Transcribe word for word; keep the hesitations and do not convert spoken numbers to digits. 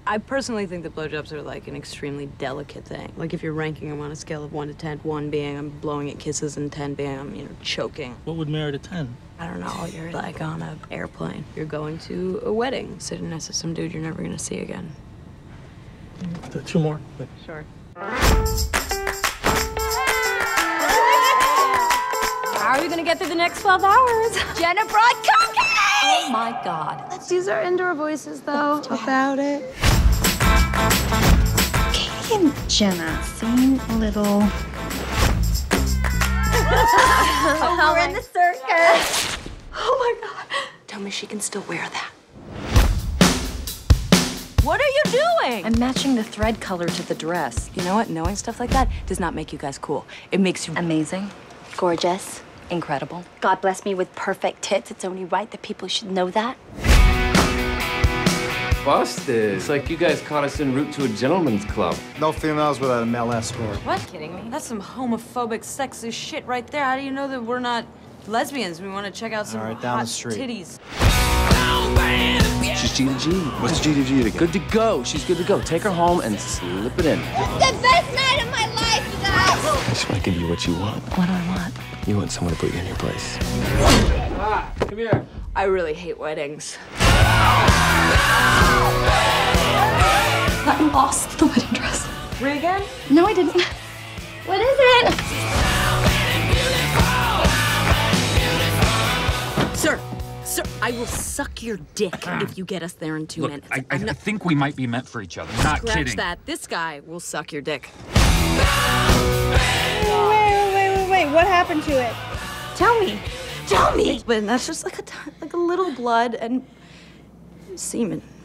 I personally think that blowjobs are like an extremely delicate thing. Like if you're ranking them on a scale of one to ten, one being I'm blowing at kisses and ten being I'm, you know, choking. What would merit a ten? I don't know, you're like on an airplane. You're going to a wedding, sitting next to some dude you're never gonna see again. Two more. Wait. Sure. How are we gonna get through the next twelve hours? Jenna brought cocaine! Oh my God. Let's use our indoor voices though about it. Katie and Jenna seem a little... Oh, we're in the circus. Oh my God. Tell me she can still wear that. What are you doing? I'm matching the thread color to the dress. You know what? Knowing stuff like that does not make you guys cool. It makes you Amazing, gorgeous, incredible. God bless me with perfect tits. It's only right that people should know that. Busted. It's like you guys caught us en route to a gentleman's club. No females without a male escort. What? Kidding me? That's some homophobic, sexist shit right there. How do you know that we're not lesbians? We want to check out some All right, down hot the street. titties. She's G to G. What's G to G again? Good to go. She's good to go. Take her home and slip it in. The best night of my life, you guys! I just want to give you what you want. What do I want? You want someone to put you in your place. Ah, come here. I really hate weddings. I lost the wedding dress. Regan? No, I didn't. What is it? Sir, sir, I will suck your dick if you get us there in two Look, minutes. I, I, I'm I not... think we might be meant for each other. Not Scratch kidding. that. This guy will suck your dick. Wait, wait, wait, wait, wait. What happened to it? Tell me. Tell me. But that's just like a, t like a little blood and semen.